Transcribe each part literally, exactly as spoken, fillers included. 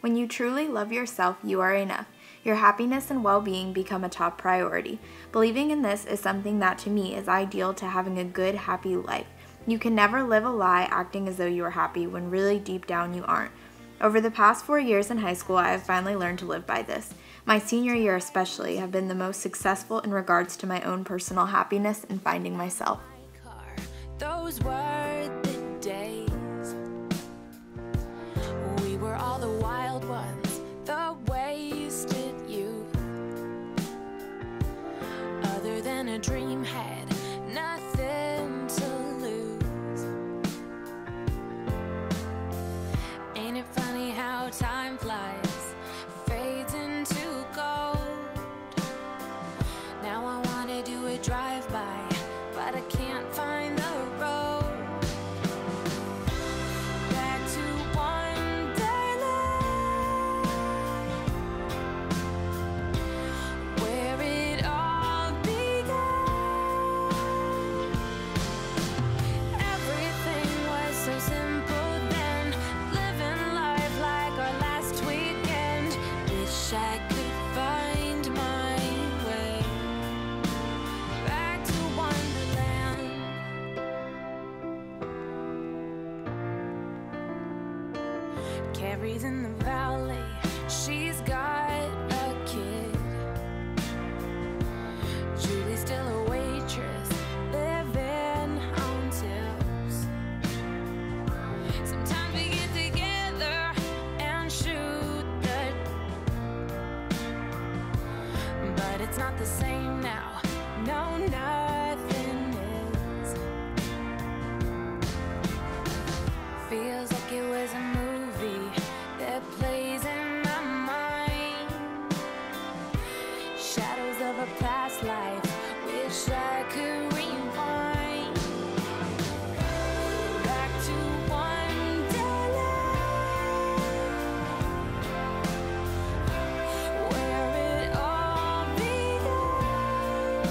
When you truly love yourself, you are enough. Your happiness and well-being become a top priority. Believing in this is something that to me is ideal to having a good, happy life. You can never live a lie acting as though you are happy when really deep down you aren't. Over the past four years in high school, I have finally learned to live by this. My senior year especially have been the most successful in regards to my own personal happiness and finding myself. Those were the days. We were all the wild ones, the wasted youth. Other than a dream, had nothing to lose. Ain't it funny how time flies, fades into gold? Now I wanna do a drive-by, but I can't find the road. Back to Wonderland, where it all began. Everything was so simple then, living life like our last weekend. Wish I could find my way back to Wonderland. Carrie's in the valley, she's got a kid. Julie's still a waitress, living on tips. Sometimes we get together and shoot the, but it's not the same now. No, nothing is. Feels like it was a movie that plays in my mind. Shadows of a past life, wish I could rewind. Back to Wonderland, where it all began.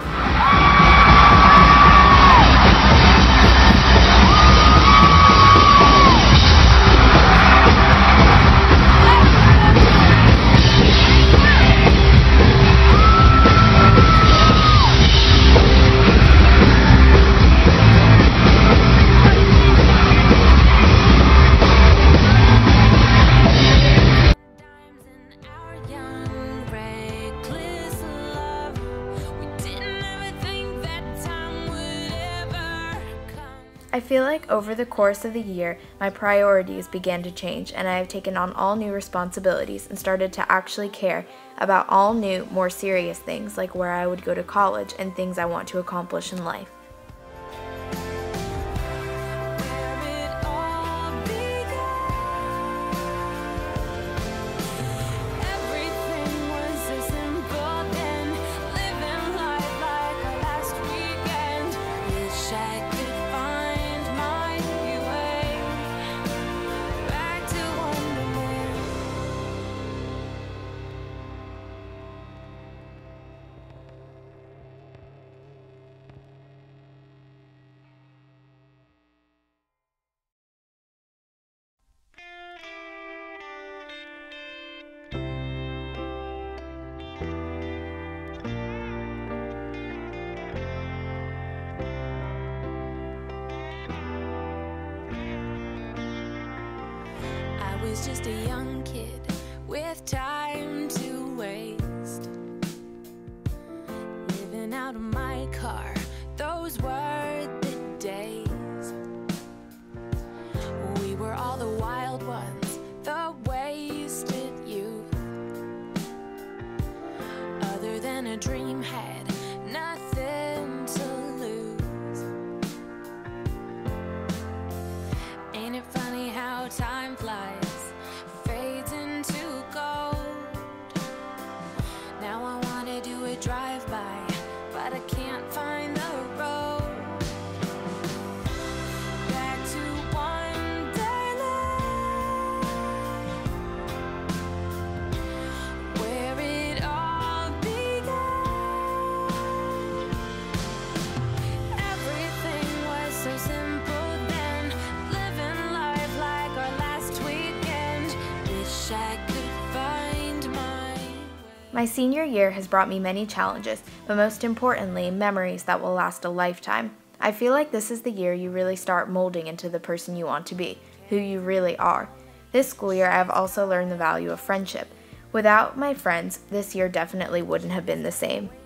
Dimes in our young, reckless love. We didn't ever think that time would ever come. I feel like over the course of the year, my priorities began to change and I have taken on all new responsibilities and started to actually care about all new, more serious things like where I would go to college and things I want to accomplish in life. Where it all began. Everything was so simple then, living life like our last weekend. Wish I could find my way back to Wonderland. I was just a young kid with time to waste, living out of my car. Those were the days. We were all the wild ones, the wasted youth. Other than a dream, had nothing to lose. Ain't it funny how time flies, fades into gold? wish I could find my way. My senior year has brought me many challenges, but most importantly, memories that will last a lifetime. I feel like this is the year you really start molding into the person you want to be, who you really are. This school year, I have also learned the value of friendship. Without my friends, this year definitely wouldn't have been the same.